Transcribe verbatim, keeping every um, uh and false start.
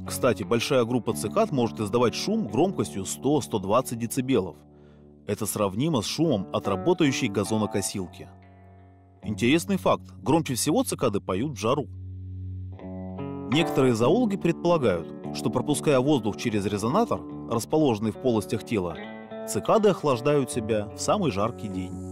Кстати, большая группа цикад может издавать шум громкостью сто — сто двадцать децибелов. Это сравнимо с шумом от работающей газонокосилки. Интересный факт. Громче всего цикады поют в жару. Некоторые зоологи предполагают, что пропуская воздух через резонатор, расположенный в полостях тела, цикады охлаждают себя в самый жаркий день.